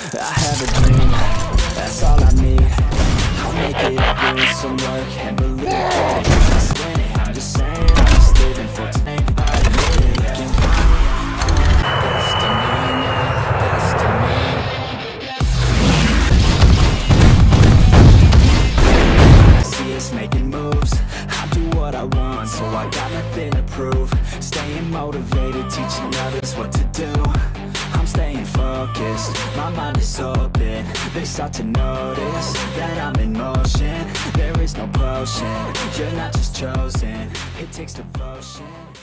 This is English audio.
I have a dream, that's all I need. I'll make it happen with some work and believe that I just win it. I'm just saying, I'm just living for today. I admit it, looking destiny, destiny. I see us making moves, I do what I want, so I got nothing to prove. Staying motivated, teaching others what to do. I'm staying focused, my mind is open. They start to notice that I'm in motion. There is no potion, you're not just chosen, it takes devotion.